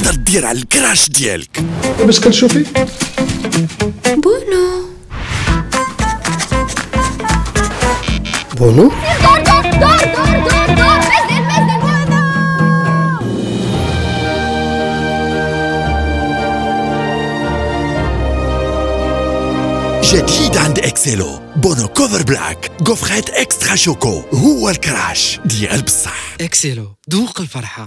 تقدر تدير على الكراش ديالك. باش كنشوفي بونو بونو دور دور دور دور دور دور مزل مزل بونو. جديد عند اكسيلو بونو كوفر بلاك غوفريت اكسترا شوكو، هو الكراش ديال بصح. اكسيلو، ذوق الفرحة.